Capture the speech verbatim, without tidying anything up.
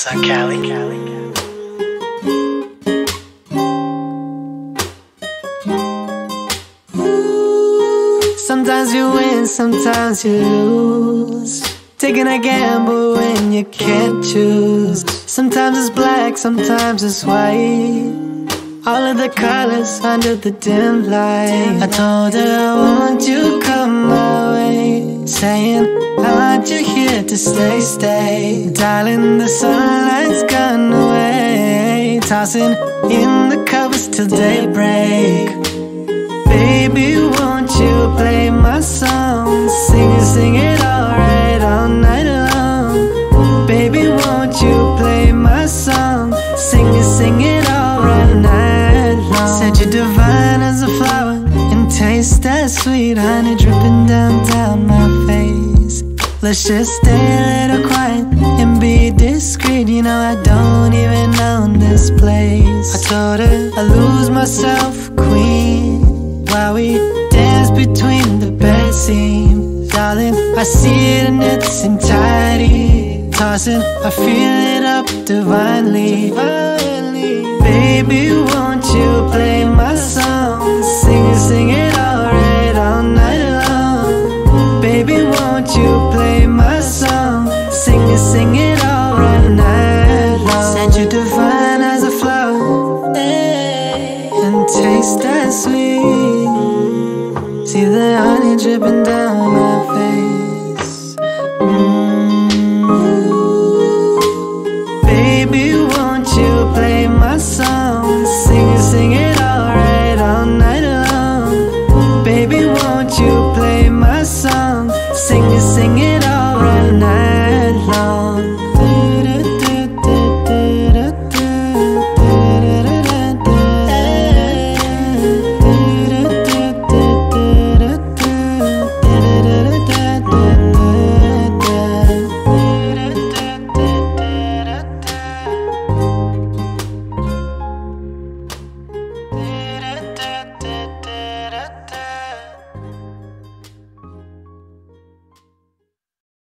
What's up, Cali? Sometimes you win, sometimes you lose. Taking a gamble when you can't choose. Sometimes it's black, sometimes it's white. All of the colors under the dim light. I told her, won't you come my way, saying, I want you here to stay, stay. Darling, the sunlight's gone away. Tossing in the covers till daybreak. Baby, won't you play my song? Sing it, sing it all right, all night long. Baby, won't you play my song? Sing it, sing it all right, night long. Said you're divine as a flower and taste that sweet honey dripping down, down my face. Let's just stay a little quiet and be discreet. You know I don't even own this place. I told her I lose myself, queen, while we dance between the bed seams. Darling, I see it in its entirety. Tossing, I feel it up divinely. Baby, won't you play my song? Sing it, sing it